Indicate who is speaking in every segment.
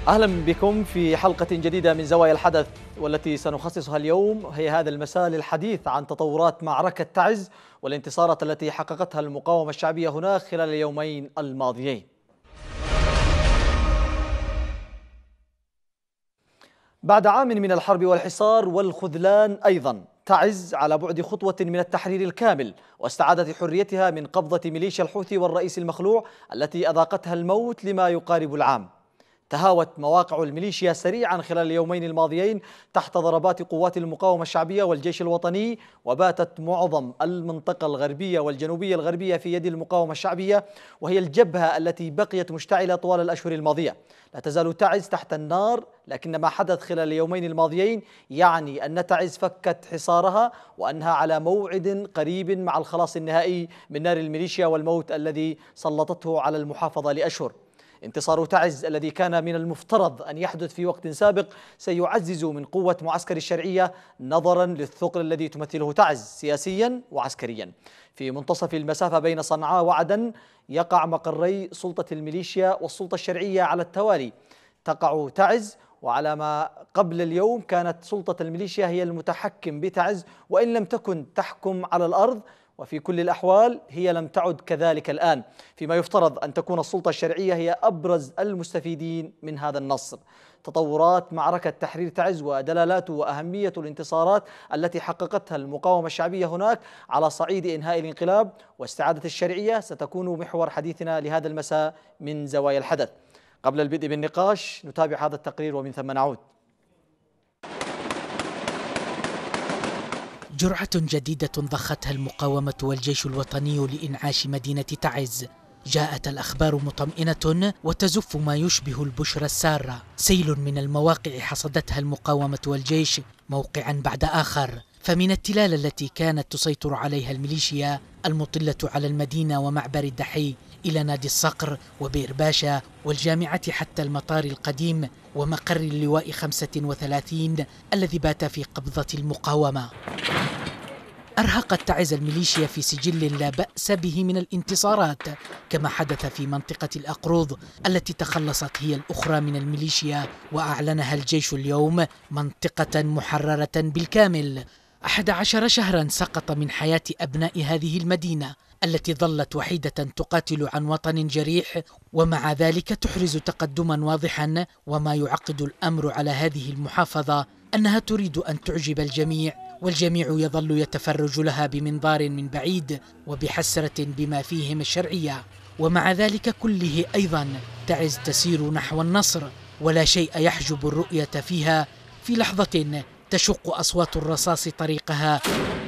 Speaker 1: أهلا بكم في حلقة جديدة من زوايا الحدث، والتي سنخصصها اليوم هي هذا المساء للحديث عن تطورات معركة تعز والانتصارات التي حققتها المقاومة الشعبية هناك خلال اليومين الماضيين. بعد عام من الحرب والحصار والخذلان أيضا، تعز على بعد خطوة من التحرير الكامل واستعادت حريتها من قبضة ميليشيا الحوثي والرئيس المخلوع التي أذاقتها الموت لما يقارب العام. تهاوت مواقع الميليشيا سريعا خلال اليومين الماضيين تحت ضربات قوات المقاومة الشعبية والجيش الوطني، وباتت معظم المنطقة الغربية والجنوبية الغربية في يد المقاومة الشعبية، وهي الجبهة التي بقيت مشتعلة طوال الأشهر الماضية. لا تزال تعز تحت النار، لكن ما حدث خلال اليومين الماضيين يعني أن تعز فكت حصارها وأنها على موعد قريب مع الخلاص النهائي من نار الميليشيا والموت الذي سلطته على المحافظة لأشهر. انتصار تعز الذي كان من المفترض أن يحدث في وقت سابق سيعزز من قوة معسكر الشرعية نظرا للثقل الذي تمثله تعز سياسيا وعسكريا. في منتصف المسافة بين صنعاء وعدن يقع مقري سلطة الميليشيا والسلطة الشرعية على التوالي. تقع تعز، وعلى ما قبل اليوم كانت سلطة الميليشيا هي المتحكم بتعز وإن لم تكن تحكم على الأرض، وفي كل الأحوال هي لم تعد كذلك الآن، فيما يفترض أن تكون السلطة الشرعية هي أبرز المستفيدين من هذا النصر. تطورات معركة تحرير تعز ودلالات وأهمية الانتصارات التي حققتها المقاومة الشعبية هناك على صعيد إنهاء الانقلاب واستعادة الشرعية ستكون محور حديثنا لهذا المساء من زوايا الحدث. قبل البدء بالنقاش نتابع هذا التقرير ومن ثم نعود.
Speaker 2: جرعة جديدة ضختها المقاومة والجيش الوطني لإنعاش مدينة تعز. جاءت الأخبار مطمئنة وتزف ما يشبه البشرى السارة. سيل من المواقع حصدتها المقاومة والجيش موقعا بعد آخر، فمن التلال التي كانت تسيطر عليها الميليشيا المطلة على المدينة ومعبر الدحي إلى نادي الصقر وبئر باشا والجامعة حتى المطار القديم ومقر اللواء 35 الذي بات في قبضة المقاومة. أرهقت تعز الميليشيا في سجل لا بأس به من الانتصارات، كما حدث في منطقة الأقروض التي تخلصت هي الأخرى من الميليشيا وأعلنها الجيش اليوم منطقة محررة بالكامل. 11 شهرا سقط من حياة أبناء هذه المدينة التي ظلت وحيدة تقاتل عن وطن جريح، ومع ذلك تحرز تقدما واضحا. وما يعقد الأمر على هذه المحافظة أنها تريد أن تعجب الجميع، والجميع يظل يتفرج لها بمنظار من بعيد وبحسرة بما فيهم الشرعية. ومع ذلك كله أيضا تعز تسير نحو النصر، ولا شيء يحجب الرؤية فيها. في لحظة تشق أصوات الرصاص طريقها،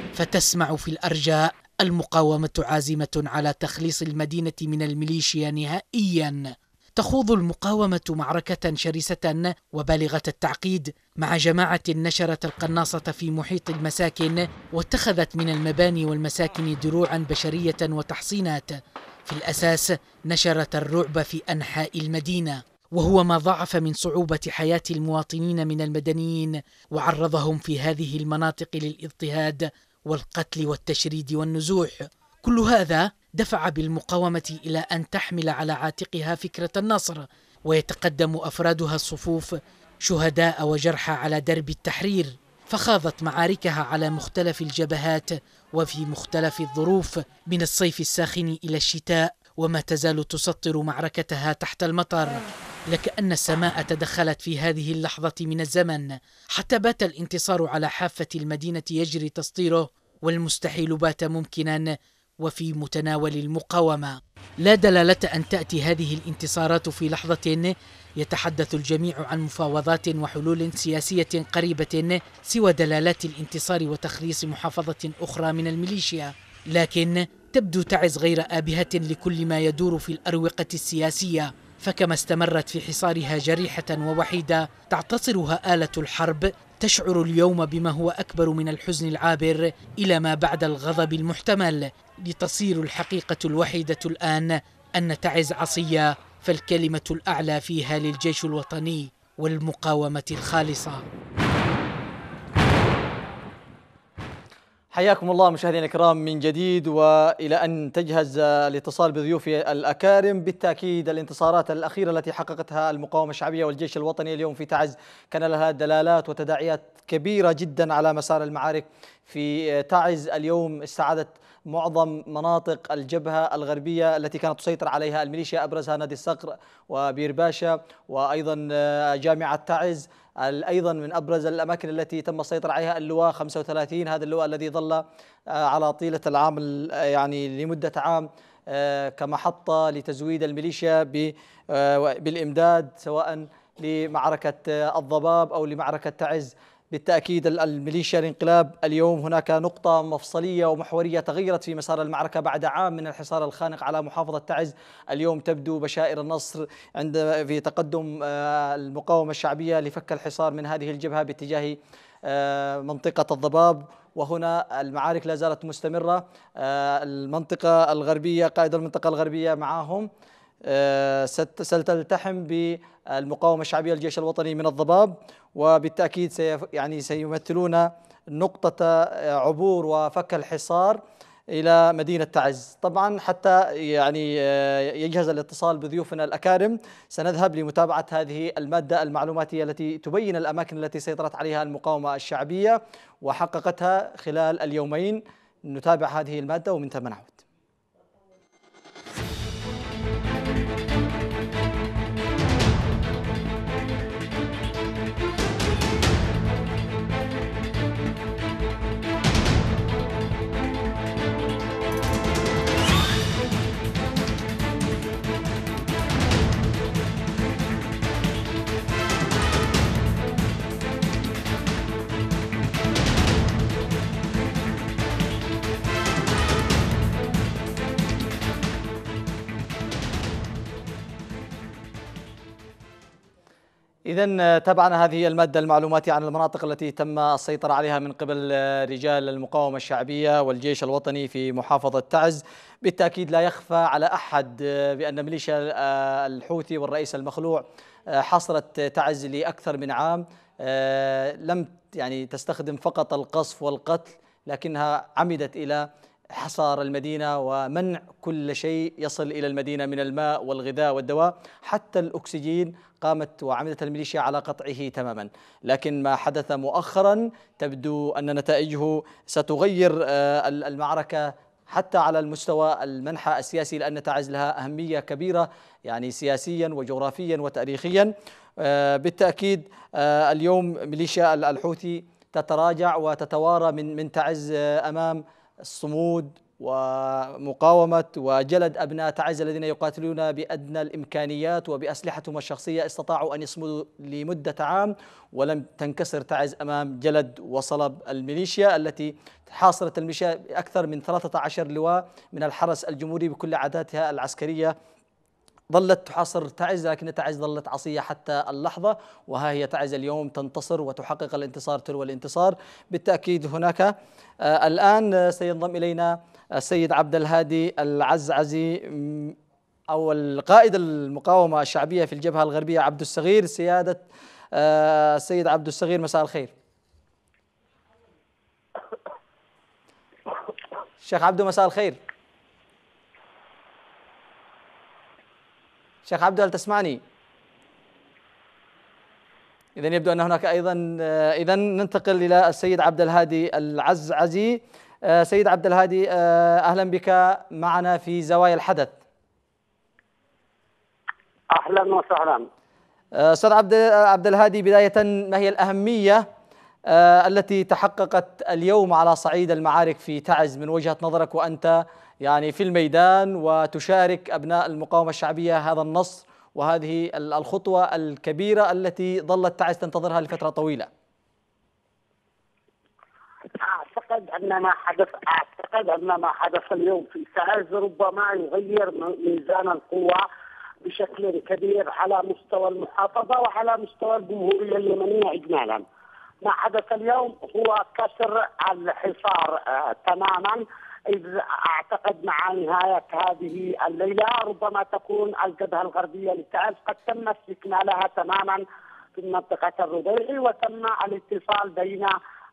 Speaker 2: فتسمع في الأرجاء المقاومة عازمة على تخليص المدينة من الميليشيا نهائيا. تخوض المقاومة معركة شرسة وبالغة التعقيد مع جماعة نشرت القناصة في محيط المساكن واتخذت من المباني والمساكن دروعا بشرية وتحصينات. في الأساس نشرت الرعب في أنحاء المدينة، وهو ما ضاعف من صعوبة حياة المواطنين من المدنيين وعرضهم في هذه المناطق للاضطهاد والقتل والتشريد والنزوح. كل هذا دفع بالمقاومة إلى أن تحمل على عاتقها فكرة النصر، ويتقدم أفرادها الصفوف شهداء وجرحى على درب التحرير، فخاضت معاركها على مختلف الجبهات وفي مختلف الظروف من الصيف الساخن إلى الشتاء، وما تزال تسطر معركتها تحت المطر. لكأن السماء تدخلت في هذه اللحظة من الزمن، حتى بات الانتصار على حافة المدينة يجري تسطيره، والمستحيل بات ممكنا وفي متناول المقاومة. لا دلالة أن تأتي هذه الانتصارات في لحظة يتحدث الجميع عن مفاوضات وحلول سياسية قريبة سوى دلالات الانتصار وتخليص محافظة أخرى من الميليشيا. لكن تبدو تعز غير آبهة لكل ما يدور في الأروقة السياسية، فكما استمرت في حصارها جريحة ووحيدة تعتصرها آلة الحرب، تشعر اليوم بما هو أكبر من الحزن العابر إلى ما بعد الغضب المحتمل، لتصير الحقيقة الوحيدة الآن أن تعز عصية، فالكلمة الأعلى فيها للجيش الوطني والمقاومة الخالصة.
Speaker 1: حياكم الله مشاهدينا الكرام من جديد، وإلى أن تجهز الاتصال بضيوفي الأكارم. بالتأكيد الانتصارات الأخيرة التي حققتها المقاومة الشعبية والجيش الوطني اليوم في تعز كان لها دلالات وتداعيات كبيرة جدا على مسار المعارك في تعز. اليوم استعادت معظم مناطق الجبهة الغربية التي كانت تسيطر عليها الميليشيا، أبرزها نادي الصقر وبير باشا وأيضا جامعة تعز. أيضا من أبرز الأماكن التي تم السيطرة عليها اللواء 35، هذا اللواء الذي ظل على طيلة العام يعني لمدة عام كمحطة لتزويد الميليشيا بالإمداد، سواء لمعركة الضباب أو لمعركة تعز. بالتأكيد الميليشيا الانقلاب اليوم هناك نقطة مفصلية ومحورية تغيرت في مسار المعركة بعد عام من الحصار الخانق على محافظة تعز. اليوم تبدو بشائر النصر في تقدم المقاومة الشعبية لفك الحصار من هذه الجبهة باتجاه منطقة الضباب، وهنا المعارك لا زالت مستمرة. المنطقة الغربية، قائد المنطقة الغربية معهم ستلتحم بالمقاومة الشعبية الجيش الوطني من الضباب، وبالتأكيد سيمثلون نقطة عبور وفك الحصار إلى مدينة تعز. طبعا حتى يعني يجهز الاتصال بضيوفنا الأكارم سنذهب لمتابعة هذه المادة المعلوماتية التي تبين الأماكن التي سيطرت عليها المقاومة الشعبية وحققتها خلال اليومين. نتابع هذه المادة ومن ثم نعود. إذن تابعنا هذه المادة المعلوماتية عن المناطق التي تم السيطرة عليها من قبل رجال المقاومة الشعبية والجيش الوطني في محافظة تعز. بالتأكيد لا يخفى على أحد بأن ميليشيا الحوثي والرئيس المخلوع حاصرت تعز لأكثر من عام، لم يعني تستخدم فقط القصف والقتل، لكنها عمدت إلى حصار المدينة ومنع كل شيء يصل إلى المدينة من الماء والغذاء والدواء، حتى الأكسجين قامت وعمدت الميليشيا على قطعه تماما. لكن ما حدث مؤخرا تبدو أن نتائجه ستغير المعركة حتى على المستوى المنحى السياسي، لأن تعز لها أهمية كبيرة يعني سياسيا وجغرافيا وتاريخيا. بالتأكيد اليوم ميليشيا الحوثي تتراجع وتتوارى من تعز أمام الصمود ومقاومة وجلد أبناء تعز الذين يقاتلون بأدنى الإمكانيات وبأسلحتهم الشخصية. استطاعوا أن يصمدوا لمدة عام ولم تنكسر تعز أمام جلد وصلب الميليشيا التي حاصرت الميليشيا أكثر من 13 لواء من الحرس الجمهوري بكل عاداتها العسكرية. ظلت تحاصر تعز، لكن تعز ظلت عصية حتى اللحظة، وها هي تعز اليوم تنتصر وتحقق الانتصار تلو الانتصار. بالتأكيد هناك الآن سينضم إلينا السيد عبد الهادي العزعزي أو القائد المقاومة الشعبية في الجبهة الغربية عبد الصغير. سيادة السيد عبد الصغير، مساء الخير. شيخ عبدو مساء الخير. شيخ عبدو هل تسمعني؟ إذن يبدو أن هناك أيضا إذن ننتقل إلى السيد عبد الهادي العزعزي. سيد عبد الهادي، أهلا بك معنا في زوايا الحدث.
Speaker 3: أهلا وسهلا.
Speaker 1: أستاذ عبد الهادي، بداية ما هي الأهمية التي تحققت اليوم على صعيد المعارك في تعز من وجهة نظرك، وأنت يعني في الميدان وتشارك أبناء المقاومة الشعبية هذا النصر وهذه الخطوة الكبيرة التي ظلت تعز تنتظرها لفترة طويلة؟
Speaker 3: أعتقد أن ما حدث اليوم في تعز ربما يغير ميزان القوى بشكل كبير على مستوى المحافظة وعلى مستوى الجمهورية اليمنية إجمالا. ما حدث اليوم هو كسر الحصار تماما، إذ أعتقد مع نهاية هذه الليلة ربما تكون الجبهة الغربية لتعز قد تم استكمالها تماما في منطقة الربيعي، وتم الاتصال بين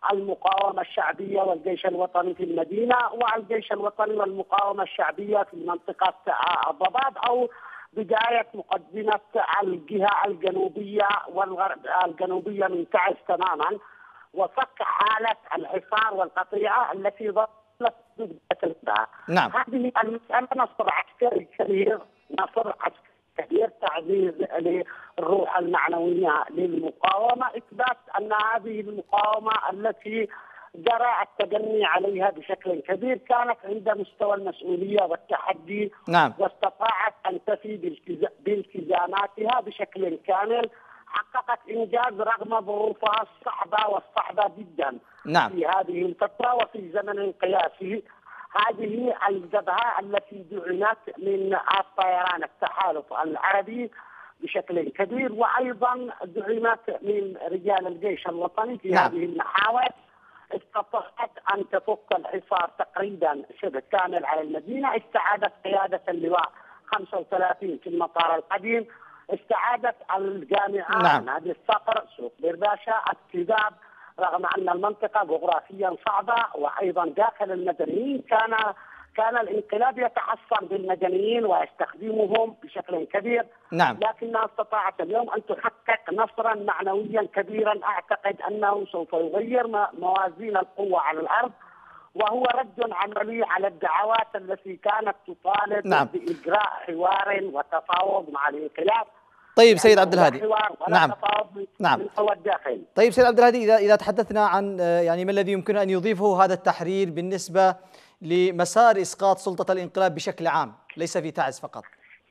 Speaker 3: المقاومة الشعبية والجيش الوطني في المدينة، والجيش الوطني والمقاومة الشعبية في منطقة الضباب، أو بداية مقدمة الجهة الجنوبية والغرب الجنوبية من تعز تماما، وفك حالة الحصار والقطيعة التي ظلت تلك.
Speaker 1: نعم.
Speaker 3: هذه المسألة نصر عسكري كبير، نصر عسكري كبير، تعزيز للروح المعنوية للمقاومة، إثبات أن هذه المقاومة التي جرى التجني عليها بشكل كبير كانت عند مستوى المسؤولية والتحدي.
Speaker 1: نعم.
Speaker 3: واستطاعت أن تفي بالتزاماتها بشكل كامل، حققت إنجاز رغم ظروفها الصعبة والصعبة جدا.
Speaker 1: نعم.
Speaker 3: في هذه الفترة وفي زمن قياسي. هذه الجبهة التي دعمت من الطيران التحالف العربي بشكل كبير، وأيضا دعمت من رجال الجيش الوطني في
Speaker 1: نعم.
Speaker 3: هذه المحاور، استطاعت أن تفك الحصار تقريبا شبه كامل على المدينة. استعادت قيادة اللواء 35 في المطار القديم، استعادت الجامعة،
Speaker 1: نعم.
Speaker 3: نادي الصقر، سوق برداشة، الكذاب، رغم أن المنطقة جغرافيا صعبة. وأيضا داخل المدنيين كان الانقلاب يتحصن بالمدنيين ويستخدمهم بشكل كبير.
Speaker 1: نعم.
Speaker 3: لكنها استطاعت اليوم أن تحقق نصرا معنويا كبيرا، أعتقد أنه سوف يغير موازين القوة على الأرض، وهو رد عملي على الدعوات التي كانت تطالب
Speaker 1: نعم.
Speaker 3: بإجراء حوار وتفاوض مع الانقلاب.
Speaker 1: طيب سيد عبد الهادي.
Speaker 3: نعم.
Speaker 1: نعم.
Speaker 3: من قوى الداخل.
Speaker 1: طيب سيد عبد الهادي، إذا تحدثنا عن يعني ما الذي يمكن أن يضيفه هذا التحرير بالنسبة لمسار إسقاط سلطة الانقلاب بشكل عام، ليس في تعز فقط.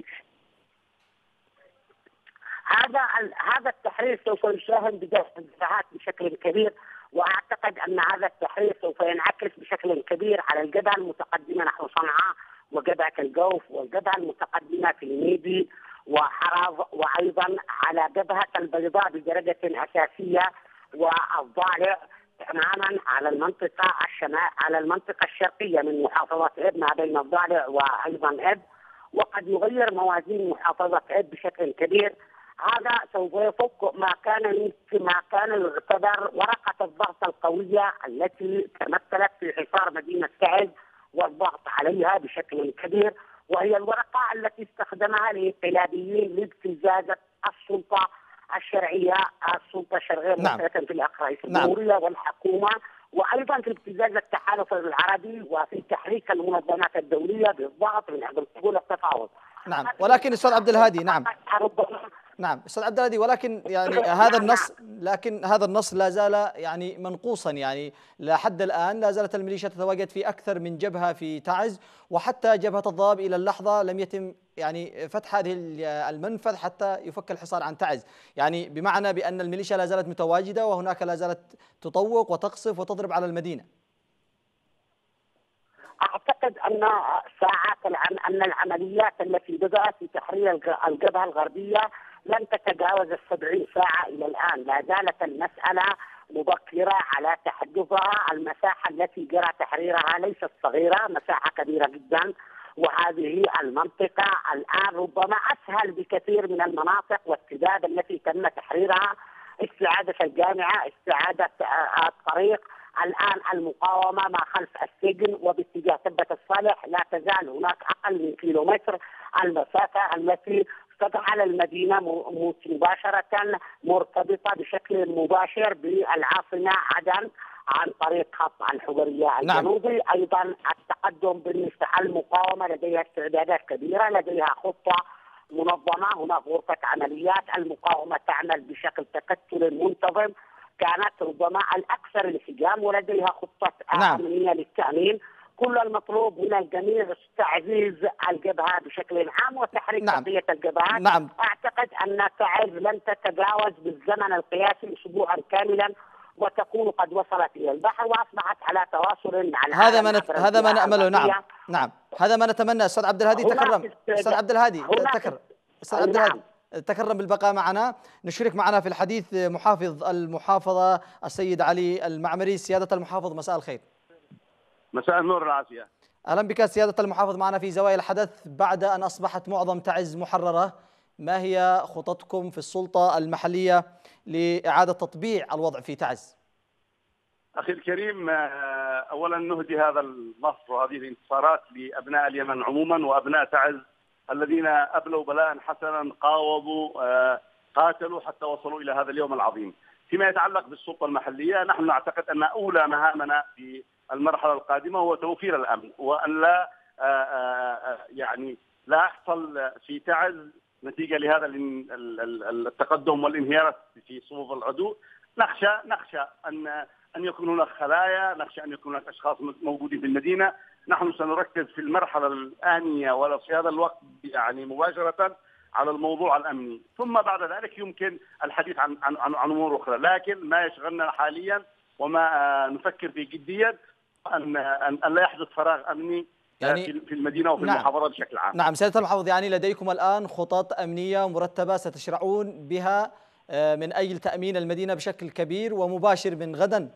Speaker 3: هذا التحرير سوف يساهم بدفع الدفاعات بشكل كبير، واعتقد ان هذا التحرير سوف ينعكس بشكل كبير على الجبهه المتقدمه نحو صنعاء وجبهه الجوف والجبهه المتقدمه في الميدي وحرض، وايضا على جبهه البيضاء بدرجه اساسيه والضالع تماما على المنطقه على المنطقه الشرقيه من محافظه إب ما بين الضالع وايضا إب، وقد يغير موازين محافظه إب بشكل كبير. هذا سوف يفك ما كان يعتبر ورقة الضغط القوية التي تمثلت في حصار مدينة تعز والضغط عليها بشكل كبير، وهي الورقة التي استخدمها الانقلابيين لابتزاز السلطة الشرعية، السلطة الشرعية الممثلة في الرئيس الجمهورية والحكومة، وأيضا في ابتزاز التحالف العربي وفي تحريك المنظمات الدولية بالضغط من أجل قبول التفاوض.
Speaker 1: نعم. ولكن أستاذ عبد الهادي، نعم أستاذ عبد الهادي، ولكن يعني هذا النص لا زال يعني منقوصا، يعني لحد الآن لا زالت الميليشيا تتواجد في أكثر من جبهة في تعز، وحتى جبهة الضباب إلى اللحظة لم يتم يعني فتح هذه المنفذ حتى يفك الحصار عن تعز، يعني بمعنى بأن الميليشيا لا زالت متواجدة وهناك لا زالت تطوق وتقصف وتضرب على المدينة.
Speaker 3: أعتقد أن أن العمليات التي بدأت في تحرير الجبهة الغربية لن تتجاوز 70 ساعة إلى الآن. لا زالت المسألة مبكرة على تحدثها. المساحة التي جرى تحريرها ليست صغيرة، مساحة كبيرة جدا، وهذه المنطقة الآن ربما أسهل بكثير من المناطق والسداد التي تم تحريرها. استعادة الجامعة، استعادة الطريق، الآن المقاومة ما خلف السجن وباتجاه تبة الصالح، لا تزال هناك أقل من كيلومتر المسافة التي تجعل المدينة مباشرة مرتبطة بشكل مباشر بالعاصمة عدن عن طريق خط الحجرية الجنوبي. أيضا التقدم بالنسبة للمقاومة لديها استعدادات كبيرة، لديها خطة منظمة، هناك غرفة عمليات، المقاومة تعمل بشكل تكتل منتظم، كانت ربما الأكثر انسجام ولديها خطة أمنية للتأمين. كل المطلوب من الجميع تعزيز الجبهة بشكل عام وتحريك بقية الجبهات. أعتقد أن تعز لن تتجاوز بالزمن القياسي أسبوعا كاملا وتكون قد وصلت إلى البحر وأصبحت على تواصل مع العالم.
Speaker 1: هذا ما نأمله. نعم هذا ما نتمنى. أستاذ عبد الهادي تكرم. أستاذ عبد الهادي تكرم بالبقاء معنا. نشرك معنا في الحديث محافظ المحافظة السيد علي المعمري. سيادة المحافظ مساء الخير.
Speaker 4: مساء النور العافية.
Speaker 1: أهلا بك سيادة المحافظ معنا في زوايا الحدث. بعد أن أصبحت معظم تعز محررة، ما هي خططكم في السلطة المحلية لإعادة تطبيع الوضع في تعز؟
Speaker 4: أخي الكريم، أولا نهدي هذا النصر وهذه الانتصارات لأبناء اليمن عموما وأبناء تعز الذين أبلوا بلاء حسنا، قاوموا، قاتلوا حتى وصلوا إلى هذا اليوم العظيم. فيما يتعلق بالسلطة المحلية، نحن نعتقد أن أولى مهامنا في المرحلة القادمة هو توفير الأمن، وأن لا يعني لا يحصل في تعز نتيجة لهذا التقدم والانهيار في صفوف العدو. نخشى أن يكون هناك خلايا، نخشى أن يكون هناك أشخاص موجودين في المدينة. نحن سنركز في المرحلة الآنية ولا في هذا الوقت يعني مباشرة على الموضوع الأمني، ثم بعد ذلك يمكن الحديث عن أمور أخرى. لكن ما يشغلنا حاليا وما نفكر فيه جديا أن لا يحدث فراغ أمني يعني في المدينة وفي المحافظة بشكل عام.
Speaker 1: نعم سيادة المحافظ، يعني لديكم الآن خطط أمنية مرتبة ستشرعون بها من أجل تأمين المدينة بشكل كبير ومباشر من غدا؟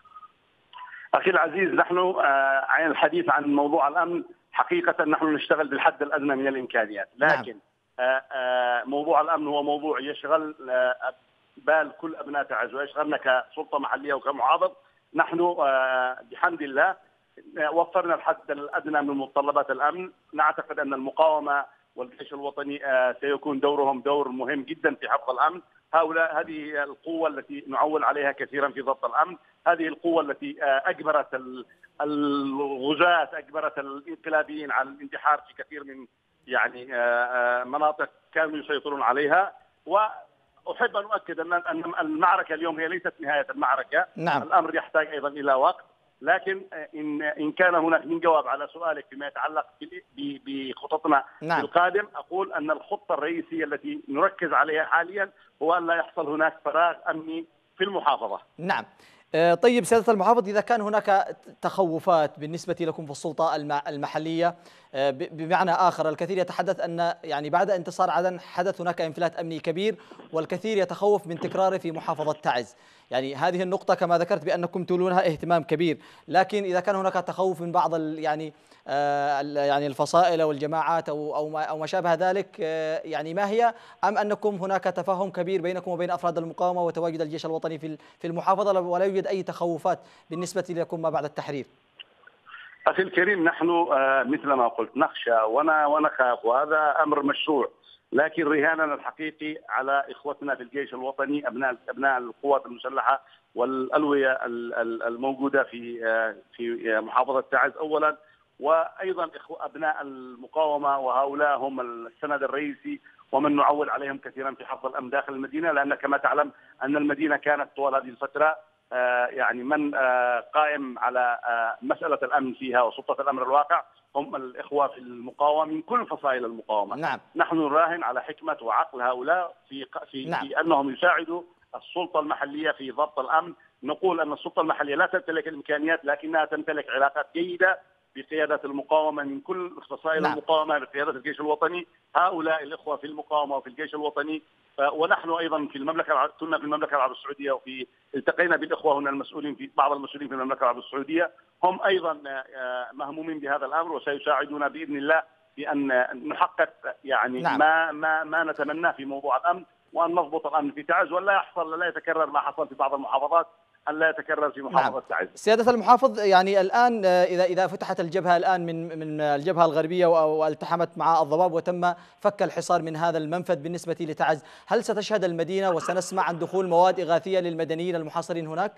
Speaker 4: أخي العزيز، نحن عن الحديث عن موضوع الأمن حقيقة نحن نشتغل بالحد الأدنى من الإمكانيات، لكن موضوع الأمن هو موضوع يشغل بال كل أبناء تعز ويشغلنا كسلطة محلية وكمحافظ. نحن بحمد الله وفرنا الحد الأدنى من متطلبات الأمن. نعتقد أن المقاومة والجيش الوطني سيكون دورهم دور مهم جدا في حفظ الأمن. هذه القوة التي نعول عليها كثيرا في ضبط الأمن، هذه القوة التي أجبرت الغزاة، أجبرت الانقلابيين على الانتحار في كثير من يعني مناطق كانوا يسيطرون عليها. وأحب أن أؤكد أن المعركة اليوم هي ليست نهاية المعركة.
Speaker 1: نعم.
Speaker 4: الأمر يحتاج أيضا إلى وقت، لكن إن كان هناك من جواب على سؤالك فيما يتعلق بخططنا
Speaker 1: نعم.
Speaker 4: القادم، أقول أن الخطة الرئيسية التي نركز عليها حاليا هو أن لا يحصل هناك فراغ أمني في المحافظة.
Speaker 1: نعم. طيب سيادة المحافظ، إذا كان هناك تخوفات بالنسبة لكم في السلطة المحلية، بمعنى آخر الكثير يتحدث أن يعني بعد انتصار عدن حدث هناك انفلات أمني كبير، والكثير يتخوف من تكراره في محافظة تعز. يعني هذه النقطة كما ذكرت بأنكم تولونها اهتمام كبير، لكن إذا كان هناك تخوف من بعض يعني الفصائل والجماعات أو ما شابه ذلك، يعني ما هي؟ أم أنكم هناك تفاهم كبير بينكم وبين أفراد المقاومة وتواجد الجيش الوطني في المحافظة ولا يوجد أي تخوفات بالنسبة لكم ما بعد التحرير؟
Speaker 4: أخي الكريم، نحن مثل ما قلت نخشى ونخاف، وهذا أمر مشروع، لكن رهاننا الحقيقي على إخوتنا في الجيش الوطني، أبناء القوات المسلحة والألوية الموجودة في محافظة تعز أولا، وأيضا أبناء المقاومة، وهؤلاء هم السند الرئيسي ومن نعول عليهم كثيرا في حفظ الأمن داخل المدينة، لأن كما تعلم أن المدينة كانت طوال هذه الفترة يعني من قائم على مسألة الأمن فيها وسلطة الأمر الواقع هم الإخوة في المقاومة من كل فصائل المقاومة.
Speaker 1: نعم.
Speaker 4: نحن نراهن على حكمة وعقل هؤلاء
Speaker 1: نعم.
Speaker 4: في أنهم يساعدوا السلطة المحلية في ضبط الأمن. نقول أن السلطة المحلية لا تمتلك الإمكانيات، لكنها تمتلك علاقات جيدة بقيادة المقاومة من كل فصائل المقاومة، بقيادة الجيش الوطني. هؤلاء الإخوة في المقاومة وفي الجيش الوطني، ونحن أيضا في المملكة كنا في المملكة العربية السعودية، وفي التقينا بالإخوة هنا المسؤولين في بعض المسؤولين في المملكة العربية السعودية، هم أيضا مهمومين بهذا الأمر وسيساعدونا بإذن الله بأن نحقق يعني ما نتمناه في موضوع الأمن، وأن نضبط الأمن في تعز، ولا يتكرر ما حصل في بعض المحافظات، أن لا يتكرر في محافظة تعز.
Speaker 1: سيادة المحافظ، يعني الآن إذا فتحت الجبهة الآن من الجبهة الغربية والتحمت مع الضباب وتم فك الحصار من هذا المنفذ بالنسبة لتعز، هل ستشهد المدينة وسنسمع عن دخول مواد إغاثية للمدنيين المحاصرين هناك؟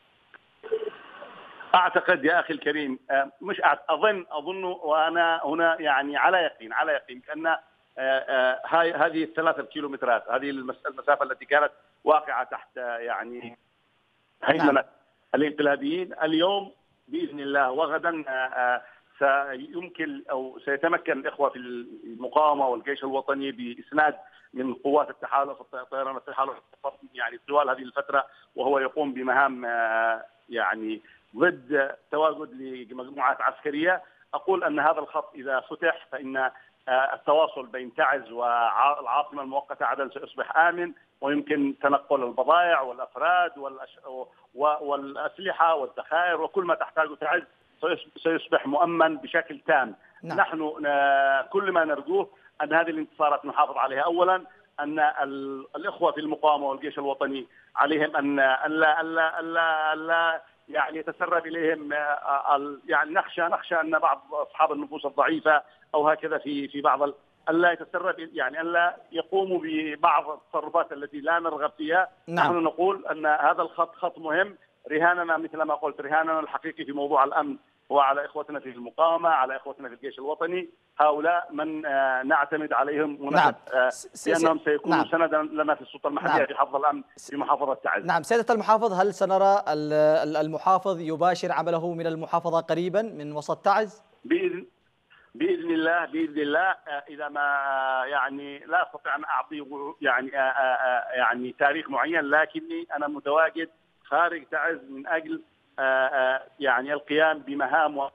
Speaker 4: أعتقد يا أخي الكريم، مش أظن وأنا هنا يعني على يقين بأن هذه ال3 كيلومترات، هذه المسافة التي كانت واقعة تحت يعني هيمنة الانقلابيين، اليوم بإذن الله وغدا سيمكن أو سيتمكن الإخوة في المقاومة والجيش الوطني بإسناد من قوات التحالف، طيران التحالف يعني طوال هذه الفترة، وهو يقوم بمهام يعني ضد تواجد لمجموعات عسكرية. أقول أن هذا الخط إذا فتح فإن التواصل بين تعز والعاصمة المؤقتة عدن سيصبح آمن، ويمكن تنقل البضائع والأفراد والأسلحة والذخائر وكل ما تحتاجه تعز سيصبح مؤمن بشكل تام. نحن كل ما نرجوه أن هذه الانتصارات نحافظ عليها. أولا أن الإخوة في المقاومة والجيش الوطني عليهم أن لا يعني يتسرب اليهم يعني نخشى ان بعض اصحاب النفوس الضعيفه او هكذا في بعض الا يتسرب، يعني الا يقوموا ببعض التصرفات التي لا نرغب فيها.
Speaker 1: نعم.
Speaker 4: نحن نقول ان هذا الخط خط مهم. رهاننا مثل ما قلت، رهاننا الحقيقي في موضوع الامن هو على اخوتنا في المقاومه، على اخوتنا في الجيش الوطني. هؤلاء من نعتمد عليهم
Speaker 1: نعم.
Speaker 4: لانهم سيكونوا
Speaker 1: نعم.
Speaker 4: سندا لنا في السلطه المحليه
Speaker 1: نعم.
Speaker 4: في حفظ الامن في محافظه تعز.
Speaker 1: نعم سيادة المحافظ، هل سنرى المحافظ يباشر عمله من المحافظة قريبا من وسط تعز؟
Speaker 4: بإذن الله إذا ما يعني لا أستطيع أن أعطي يعني تاريخ معين، لكني أنا متواجد خارج تعز من أجل يعني القيام بمهام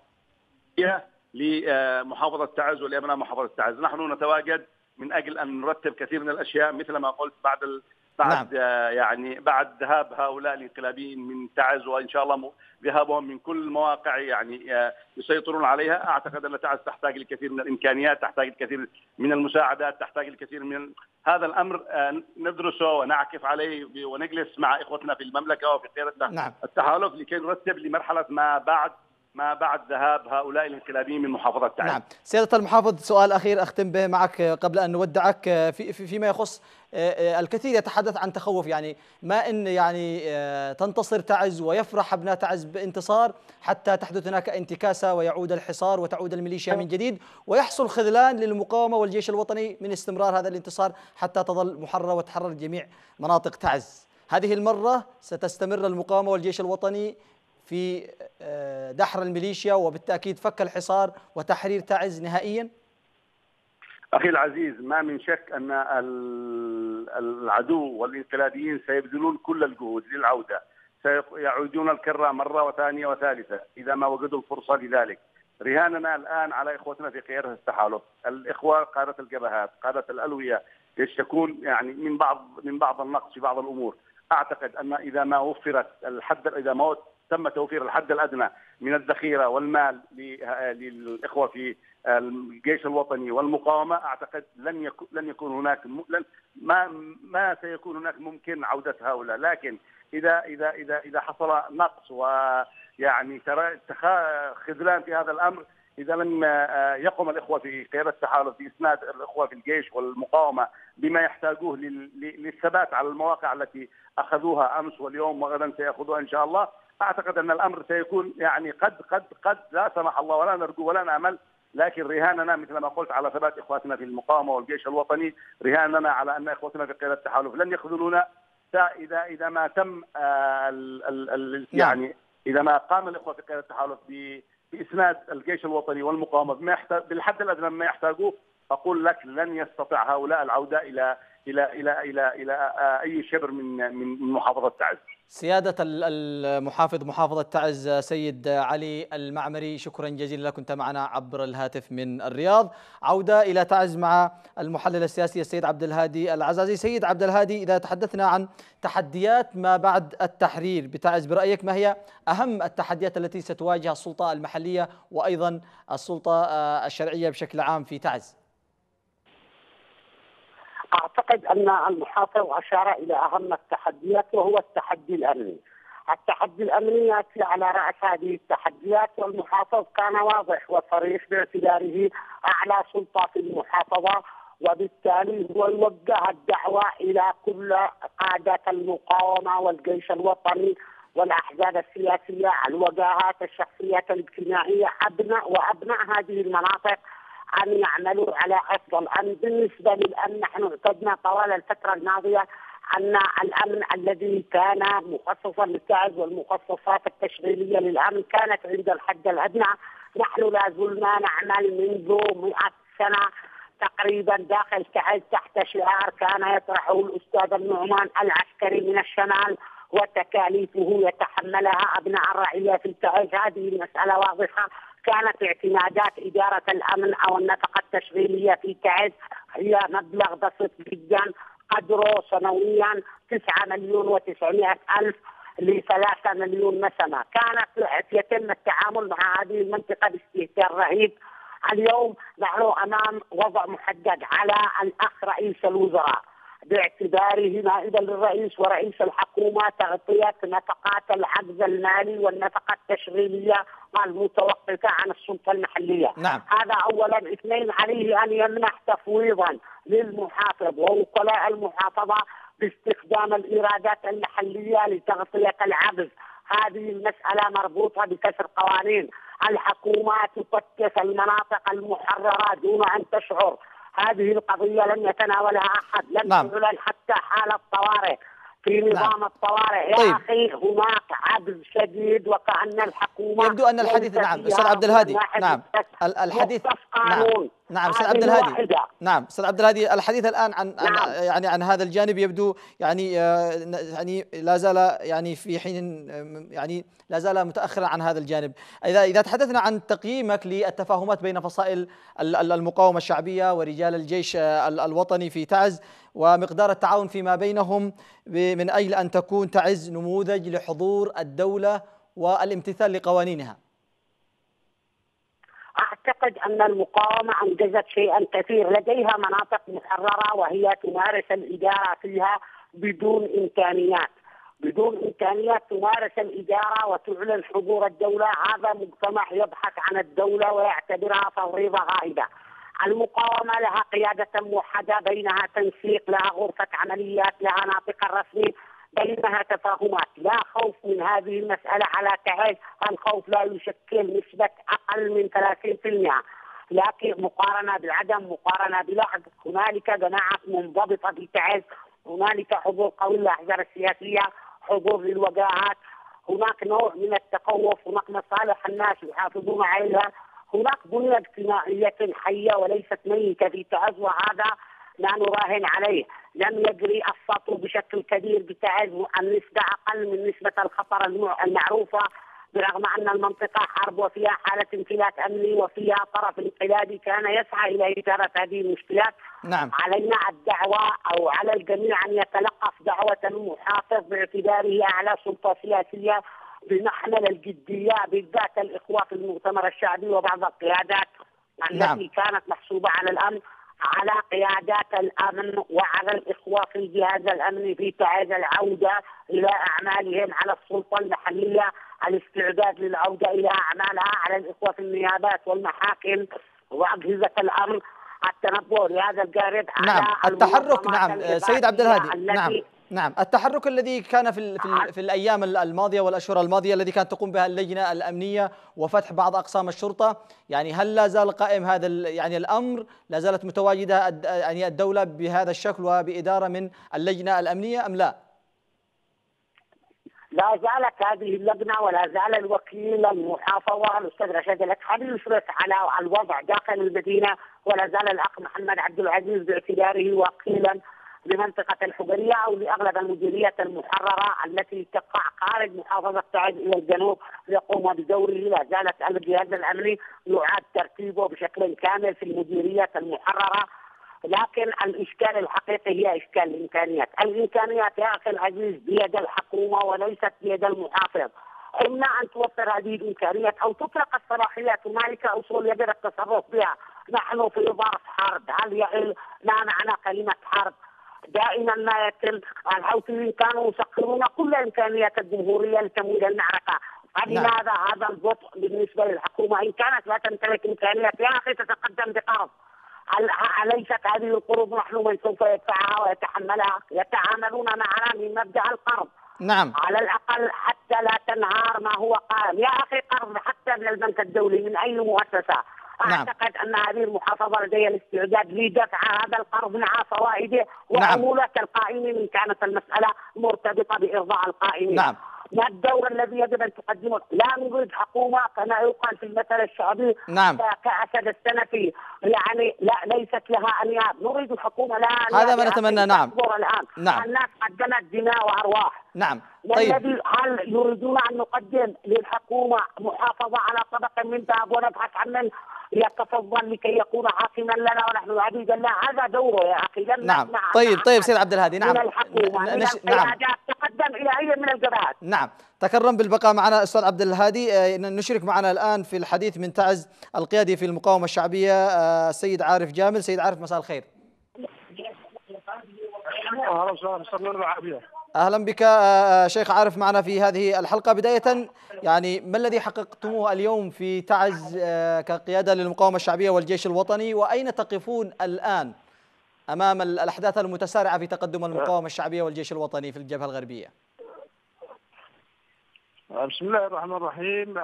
Speaker 4: لمحافظة تعز ولأبناء محافظة تعز. نحن نتواجد من أجل أن نرتب كثير من الأشياء مثل ما قلت بعد
Speaker 1: نعم.
Speaker 4: يعني بعد ذهاب هؤلاء الانقلابيين من تعز، وان شاء الله ذهابهم من كل المواقع يعني يسيطرون عليها. اعتقد ان تعز تحتاج الكثير من الامكانيات، تحتاج الكثير من المساعدات، تحتاج الكثير من هذا الامر ندرسه ونعكف عليه ونجلس مع اخوتنا في المملكه وفي قيادة
Speaker 1: نعم.
Speaker 4: التحالف لكي نرتب لمرحله ما بعد ذهاب هؤلاء الانقلابيين من محافظة تعز.
Speaker 1: نعم سيادة المحافظ، سؤال أخير أختم به معك قبل أن نودعك، فيما يخص الكثير يتحدث عن تخوف، يعني ما إن يعني تنتصر تعز ويفرح أبناء تعز بانتصار حتى تحدث هناك انتكاسة ويعود الحصار وتعود الميليشيا من جديد ويحصل خذلان للمقاومة والجيش الوطني من استمرار هذا الانتصار حتى تظل محررة وتحرر جميع مناطق تعز. هذه المرة ستستمر المقاومة والجيش الوطني في دحر الميليشيا وبالتأكيد فك الحصار وتحرير تعز نهائيا؟
Speaker 4: أخي العزيز، ما من شك أن العدو والانقلابيين سيبذلون كل الجهود للعودة، سيعودون الكرة مرة وثانية وثالثة إذا ما وجدوا الفرصة لذلك. رهاننا الآن على إخوتنا في قيادة التحالف، الإخوة قادة الجبهات، قادة الألوية يشتكون يعني من بعض النقص في بعض الأمور. أعتقد أن إذا ما وفرت إذا ما تم توفير الحد الأدنى من الذخيرة والمال للإخوة في الجيش الوطني والمقاومة، أعتقد لن يكون هناك ما سيكون هناك ممكن عودة هؤلاء. لكن إذا حصل نقص ويعني خذلان في هذا الأمر، إذا لم يقوم الإخوة في قيادة التحالف بإسناد الإخوة في الجيش والمقاومة بما يحتاجوه للثبات على المواقع التي أخذوها أمس واليوم وغدا سيأخذوها إن شاء الله، أعتقد أن الأمر سيكون يعني قد لا سمح الله ولا نرجو ولا نأمل. لكن رهاننا مثل ما قلت على ثبات إخواتنا في المقاومة والجيش الوطني، رهاننا على أن إخوتنا في قيادة التحالف لن يخذلونا إذا ما تم يعني إذا ما قام الإخوة في قيادة التحالف بإسناد الجيش الوطني والمقاومة بالحد الأدنى مما يحتاجوه، أقول لك لن يستطيع هؤلاء العودة إلى أي شبر من محافظة تعز.
Speaker 1: سيادة المحافظ محافظة تعز سيد علي المعمري، شكرا جزيلا لك، كنت معنا عبر الهاتف من الرياض. عودة إلى تعز مع المحلل السياسي السيد عبد الهادي العزازي. سيد عبد الهادي، إذا تحدثنا عن تحديات ما بعد التحرير بتعز، برأيك ما هي أهم التحديات التي ستواجه السلطة المحلية وأيضا السلطة الشرعية بشكل عام في تعز؟
Speaker 3: أعتقد أن المحافظ أشار إلى أهم التحديات وهو التحدي الأمني. التحدي الأمني يأتي على رأس هذه التحديات، والمحافظ كان واضح وصريح باعتباره أعلى سلطة في المحافظة، وبالتالي هو يوجه الدعوة إلى كل قادة المقاومة والجيش الوطني والأحزاب السياسية، الوجهات الشخصية الاجتماعية، وأبناء هذه المناطق أن يعملوا على أفضل أمن. بالنسبة للأمن، نحن اعتدنا طوال الفترة الماضية أن الأمن الذي كان مخصصا للتعز والمخصصات التشغيلية للأمن كانت عند الحد الأدنى. نحن لا زلنا نعمل منذ 100 سنة تقريبا داخل تعز تحت شعار كان يطرحه الأستاذ النعمان العسكري من الشمال وتكاليفه يتحملها أبناء الرعية في تعز. هذه المسألة واضحة. كانت اعتمادات إدارة الأمن أو النفقة التشغيلية في تعز هي مبلغ بسيط جدا قدره سنويا 9,900,000 ل3 مليون نسمة. كانت يتم التعامل مع هذه المنطقة باستهتار رهيب. اليوم نحن أمام وضع محدد على الأخ رئيس الوزراء باعتباره نائبا للرئيس ورئيس الحكومة تغطية نفقات العجز المالي والنفقة التشغيلية المتوقفة عن السلطة المحلية.
Speaker 1: نعم.
Speaker 3: هذا أولا. اثنين، عليه أن يمنح تفويضا للمحافظ ووكلاء المحافظة باستخدام الإيرادات المحلية لتغطية العجز. هذه المسألة مربوطة بكسر قوانين. الحكومة تكتف المناطق المحررة دون أن تشعر. هذه القضية لن يتناولها أحد، لن تعلن حتى حالة طوارئ في نظام الطوارئ. يا أخي هناك عجز شديد وكأن الحكومة
Speaker 1: يبدو أن الحديث نعم أستاذ عبد الهادي نعم الحديث نعم أستاذ عبد الهادي نعم أستاذ عبد الهادي الحديث الآن عن هذا الجانب يبدو يعني لا زال يعني في حين يعني لا زال متأخرا عن هذا الجانب. إذا تحدثنا عن تقييمك للتفاهمات بين فصائل المقاومة الشعبية ورجال الجيش الوطني في تعز ومقدار التعاون فيما بينهم من أجل أن تكون تعز نموذج لحضور الدولة والامتثال لقوانينها.
Speaker 3: أعتقد أن المقاومة أنجزت شيئا كثير. لديها مناطق محررة وهي تمارس الإدارة فيها بدون إمكانيات تمارس الإدارة وتعلن حضور الدولة. هذا مجتمع يبحث عن الدولة ويعتبرها فريضة غائبة. المقاومة لها قيادة موحدة، بينها تنسيق، لها غرفة عمليات، لها ناطق رسمي، بينها تفاهمات. لا خوف من هذه المسألة على تعز. الخوف لا يشكل نسبة أقل من 30%، لكن مقارنة بالعدم، مقارنة بلحظ. هنالك جماعات منضبطة بتعز، هنالك حضور قوي للأحزاب السياسية، حضور للوجاهات، هناك نوع من التخوف، هناك مصالح الناس يحافظون عليها، هناك بنية اجتماعية حية وليست ميتة في تعز، وهذا لا نراهن عليه. لم يجري السطو بشكل كبير بتعز، النسبة أقل من نسبة الخطر المعروفة، برغم أن المنطقة حرب وفيها حالة انفلات أمني وفيها طرف انقلابي كان يسعى إلى إثارة هذه المشكلات.
Speaker 1: نعم.
Speaker 3: علينا الدعوة أو على الجميع أن يتلقف دعوة المحافظ باعتباره أعلى سلطة سياسية بمحمل الجدية، بالذات الإخوة في المؤتمر الشعبي وبعض القيادات التي كانت محسوبة على الأمن، على قيادات الأمن وعلى الإخوة في الجهاز الأمني في تعز العودة إلى أعمالهم، على السلطة المحلية الاستعداد للعودة إلى أعمالها، على الإخوة في النيابات والمحاكم وأجهزة الأمن التنبؤ لهذا الجانب.
Speaker 1: نعم التحرك. نعم سيد عبد الهادي نعم التحرك الذي كان في الأيام الماضية والأشهر الماضية الذي كانت تقوم بها اللجنة الأمنية وفتح بعض أقسام الشرطة، يعني هل لا زال قائم هذا يعني الأمر؟ لا زالت متواجدة يعني الدولة بهذا الشكل وبإدارة من اللجنة الأمنية أم لا؟
Speaker 3: لا زالت هذه اللجنة ولا زال الوكيل المحافظة الأستاذ رشاد الأكحلي يشرف على الوضع داخل المدينة، ولا زال الأخ محمد عبد العزيز باعتباره وكيلا لمنطقة الحجرية أو لأغلب المديرية المحررة التي تقع خارج محافظة تعز إلى الجنوب يقوم بدوره. لا زالت الجهاز الأمني يعاد ترتيبه بشكل كامل في المديرية المحررة، لكن الإشكال الحقيقي هي إشكال الإمكانيات. الإمكانيات يا أخي العزيز بيد الحكومة وليست بيد المحافظ. إما أن توفر هذه الإمكانيات أو تطلق الصلاحيات، هنالك أصول يجب التصرف بها. نحن في ظرف حرب، هل يعل ما معنى كلمة حرب؟ دائما ما يتم. الحوثيين كانوا يسخرون كل الإمكانيات الجمهورية لتمويل المعركة، فلماذا هذا البطء بالنسبة للحكومة؟ إن كانت لا تمتلك إمكانيات يا أخي تتقدم بقرض. أليست هذه القروض نحن من سوف يدفعها ويتحملها؟ يتعاملون معنا من مبدأ القرض.
Speaker 1: نعم.
Speaker 3: على الأقل حتى لا تنهار ما هو قائم. يا أخي قرض حتى من البنك الدولي من أي مؤسسة. أعتقد أن هذه المحافظة لديها الاستعداد لدفع هذا القرض مع فوائده وعمولة القائمين إن كانت المسألة مرتبطة بإرضاء القائمين.
Speaker 1: نعم.
Speaker 3: ما الدور الذي يجب أن تقدمه؟ لا نريد حكومة كما يقال في المثل الشعبي كأسد السنفي، يعني لا ليست لها أنياب. نريد حكومة لها أنياب.
Speaker 1: هذا ما نتمنى. نعم.
Speaker 3: نعم. الناس قدمت دماء وأرواح.
Speaker 1: نعم. طيب.
Speaker 3: هل يريدون أن نقدم للحكومة محافظة على طبق من ذهب ونبحث عن من يتفضل لكي يكون حاكما لنا ونحن عبيدا له؟ هذا دوره يا أخي.
Speaker 1: نعم. طيب سيد عبد الهادي. نعم.
Speaker 3: من الحكومة من القيادات تقدم إلى أي من الجبهات.
Speaker 1: نعم. تكرم بالبقاء معنا أستاذ عبد الهادي. نشرك معنا الآن في الحديث من تعز القيادي في المقاومة الشعبية السيد عارف جامل. سيد عارف مساء الخير.
Speaker 3: أهلا وسهلا بالسلامة والعافية.
Speaker 1: أهلا بك شيخ عارف معنا في هذه الحلقة. بداية يعني ما الذي حققتموه اليوم في تعز كقيادة للمقاومة الشعبية والجيش الوطني، وأين تقفون الآن أمام الأحداث المتسارعة في تقدم المقاومة الشعبية والجيش الوطني في الجبهة الغربية؟
Speaker 3: بسم الله الرحمن الرحيم.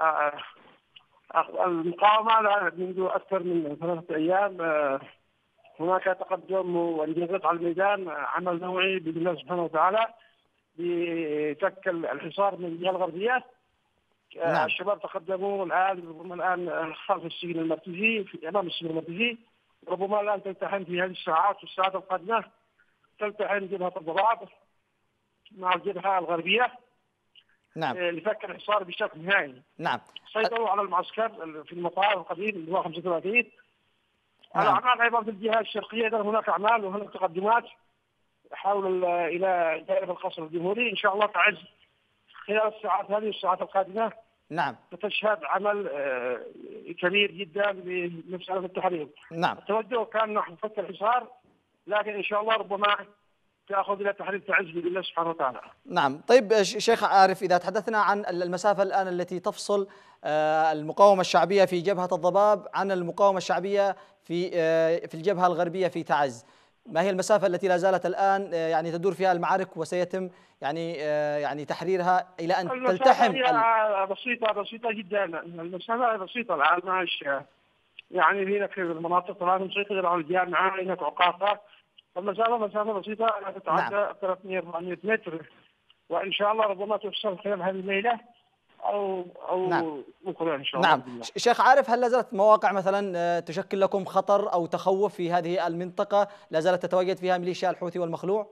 Speaker 3: المقاومة منذ أكثر من 3 أيام هناك تقدم وانجازات على الميدان، عمل نوعي بإذن الله سبحانه وتعالى بفك الحصار من الجهة الغربية.
Speaker 1: نعم.
Speaker 3: الشباب تقدموا الآن خلف السجن المركزي، في أمام السجن المركزي. ربما الآن تلتحم في هذه الساعات والساعات القادمة تلتحم جبهة الضباب مع الجبهة الغربية.
Speaker 1: نعم.
Speaker 3: لفك الحصار بشكل نهائي.
Speaker 1: نعم.
Speaker 3: سيطروا على المعسكر في المطار القديم اللي هو 35.
Speaker 1: نعم.
Speaker 3: الأعمال أيضا في الجهة الشرقية هناك أعمال وهناك تقدمات حول إلى دائرة القصر الجمهوري. إن شاء الله تعز خلال الساعات هذه والساعات القادمة.
Speaker 1: نعم.
Speaker 3: تشهد عمل كبير جدا لمسألة التحرير.
Speaker 1: نعم.
Speaker 3: التوجه كان نحو فك الحصار، لكن إن شاء الله ربما تأخذ إلى تحرير تعز بإذن الله سبحانه وتعالى.
Speaker 1: نعم. طيب شيخ عارف، إذا تحدثنا عن المسافة الآن التي تفصل المقاومة الشعبية في جبهة الضباب عن المقاومة الشعبية في الجبهة الغربية في تعز، ما هي المسافة التي لا زالت الآن يعني تدور فيها المعارك وسيتم يعني تحريرها إلى أن تلتحم؟
Speaker 3: بسيطة جدا. المسافة بسيطة الآن، ماش يعني هناك في المناطق الآن مسيطرة على الجامعة، هناك عقاقة. مسافة بسيطة تتعدى 300-400 متر، وإن شاء الله ربما تفصل خلال هذه الليلة أو
Speaker 1: نعم.
Speaker 3: بكرة إن شاء الله.
Speaker 1: نعم. شيخ عارف، هل لا زالت مواقع مثلا تشكل لكم خطر أو تخوف في هذه المنطقة لا زالت تتواجد فيها ميليشيا الحوثي والمخلوع؟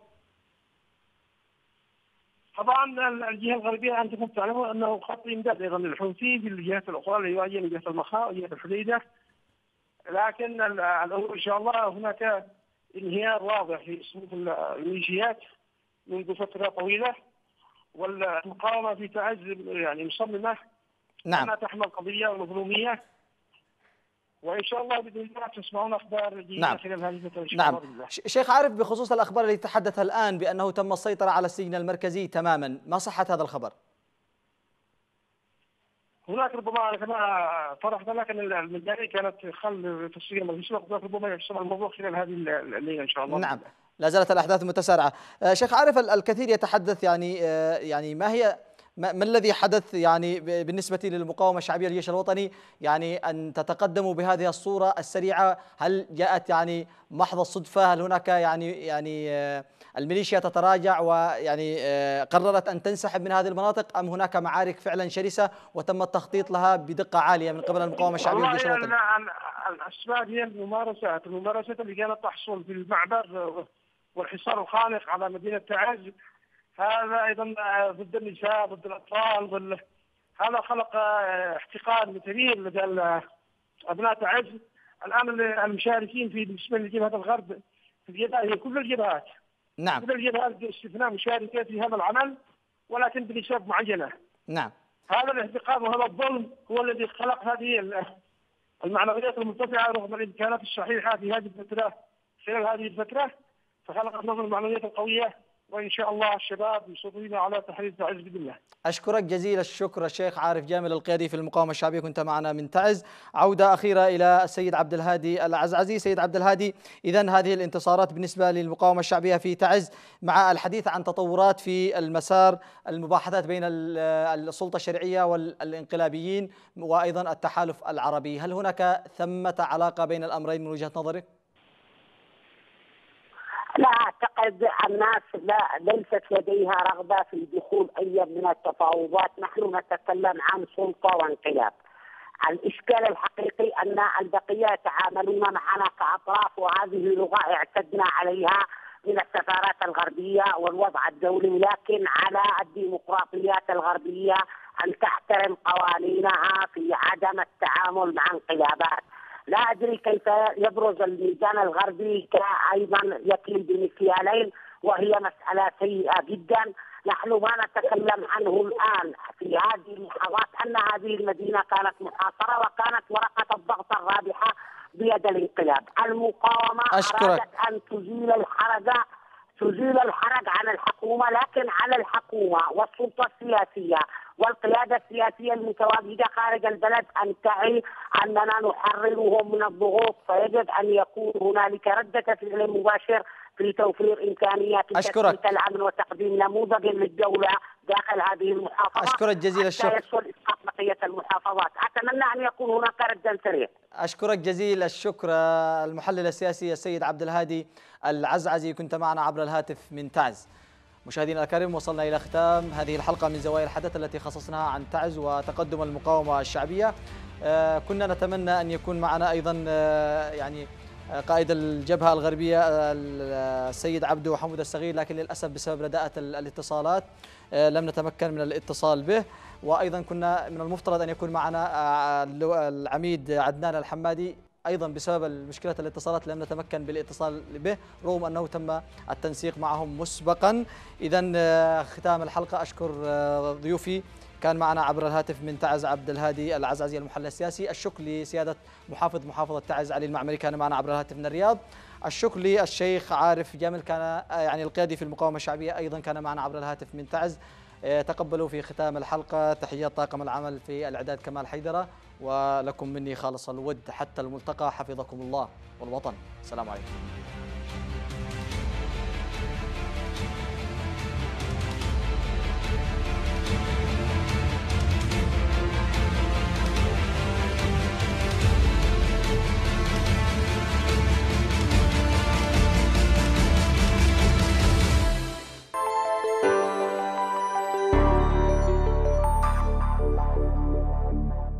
Speaker 3: طبعا الجهة الغربية أنتم تعلمون أنه خط إمداد أيضا للحوثي في الجهات الأخرى اللي هي من جهة المخا وجهة الحديدة، لكن الأمر إن شاء الله هناك انهيار واضح في صفوف الميليشيات منذ فترة طويلة، والمقاومة في تعز يعني مصممة
Speaker 1: نعم.
Speaker 3: أنها تحمل قضية ومظلومية، وإن شاء الله بإذن الله تسمعون أخبار جيدة.
Speaker 1: نعم.
Speaker 3: خلال هذه الفترة إن شاء
Speaker 1: نعم.
Speaker 3: الله.
Speaker 1: شيخ عارف، بخصوص الأخبار التي تحدث الآن بأنه تم السيطرة على السجن المركزي تماما، ما صحة هذا الخبر؟
Speaker 3: هناك ربما كما طرحت، لكن المجاني كانت خل في السجن المركزي، ربما يحسم الموضوع خلال هذه الليلة إن شاء الله.
Speaker 1: نعم. لا زالت الأحداث متسارعة. شيخ عارف، الكثير يتحدث يعني ما الذي حدث يعني بالنسبة للمقاومة الشعبية للجيش الوطني، يعني أن تتقدموا بهذه الصورة السريعة؟ هل جاءت يعني محض الصدفة؟ هل هناك يعني الميليشيا تتراجع ويعني قررت أن تنسحب من هذه المناطق، أم هناك معارك فعلا شرسة وتم التخطيط لها بدقة عالية من قبل المقاومة الشعبية للجيش الوطني؟
Speaker 3: الأسباب هي الممارسات اللي كانت تحصل في المعبر والحصار الخانق على مدينة تعز. هذا أيضا ضد النساء، ضد الأطفال، هذا خلق احتقان كبير لدى أبناء تعز. الآن المشاركين في بالنسبة لجبهة الغرب في الجبهة هي كل الجبهات.
Speaker 1: نعم.
Speaker 3: كل الجبهات باستثناء مشاركة في هذا العمل، ولكن بنسب معينة.
Speaker 1: نعم.
Speaker 3: هذا الاحتقان وهذا الظلم هو الذي خلق هذه المعنويات المرتفعة رغم الإمكانات الصحيحة في هذه الفترة. خلال هذه الفترة فخلقت لهم المعنويات القوية، وإن شاء الله الشباب يصرون على تحرير تعز بإذن الله.
Speaker 1: أشكرك جزيل الشكر الشيخ عارف جامل، القيادي في المقاومة الشعبية، كنت معنا من تعز. عودة أخيرة إلى السيد عبد الهادي العزعزي. سيد عبد الهادي، إذن هذه الانتصارات بالنسبة للمقاومة الشعبية في تعز، مع الحديث عن تطورات في المسار المباحثات بين السلطة الشرعية والانقلابيين وأيضا التحالف العربي، هل هناك ثمة علاقة بين الأمرين من وجهة نظرك؟
Speaker 5: لا أعتقد الناس ليست لديها رغبة في دخول أي من التفاوضات. نحن نتكلم عن سلطة وانقلاب. الإشكال الحقيقي أن البقية يتعاملون معنا كأطراف، وهذه لغة اعتدنا عليها من السفارات الغربية والوضع الدولي، لكن على الديمقراطيات الغربية أن تحترم قوانينها في عدم التعامل مع انقلابات. لا أدري كيف يبرز الميدان الغربي كأيضا يكيل بمكيالين، وهي مسألة سيئة جدا. نحن ما نتكلم عنه الآن في هذه اللحظات أن هذه المدينة كانت محاصرة وكانت ورقة الضغط الرابحة بيد الانقلاب. المقاومة أرادت أن تزيل الحركة تزيل الحرج عن الحكومة، لكن على الحكومة والسلطة السياسية والقيادة السياسية المتواجدة خارج البلد أن تعي أننا نحررهم من الضغوط، فيجب أن يكون هنالك ردة فعل مباشر في توفير إمكانيات تثبيت الأمن وتقديم نموذج للدولة داخل هذه المحافظة.
Speaker 1: أشكرك جزيل الشكر.
Speaker 5: حتى يسهل إسقاط بقية المحافظات. أتمنى أن يكون هناك ردا سريع.
Speaker 1: أشكرك جزيل الشكر المحلل السياسي السيد عبد الهادي العزعزي، كنت معنا عبر الهاتف من تعز. مشاهدينا الكرام، وصلنا إلى ختام هذه الحلقة من زوايا الحدث التي خصصناها عن تعز وتقدم المقاومة الشعبية. كنا نتمنى أن يكون معنا أيضا يعني قائد الجبهة الغربية السيد عبدو حمود الصغير، لكن للأسف بسبب رداءة الاتصالات لم نتمكن من الاتصال به. وأيضا كنا من المفترض أن يكون معنا العميد عدنان الحمادي، أيضا بسبب مشكلة الاتصالات لم نتمكن بالاتصال به رغم أنه تم التنسيق معهم مسبقا. إذن ختام الحلقة أشكر ضيوفي، كان معنا عبر الهاتف من تعز عبد الهادي العزعزي المحلل السياسي، الشكر لسيادة محافظ محافظة تعز علي المعمري كان معنا عبر الهاتف من الرياض، الشكر للشيخ عارف جامل كان يعني القيادي في المقاومة الشعبية أيضا كان معنا عبر الهاتف من تعز. تقبلوا في ختام الحلقة تحيات طاقم العمل في الإعداد كمال حيدرة، ولكم مني خالص الود حتى الملتقى، حفظكم الله والوطن. السلام عليكم.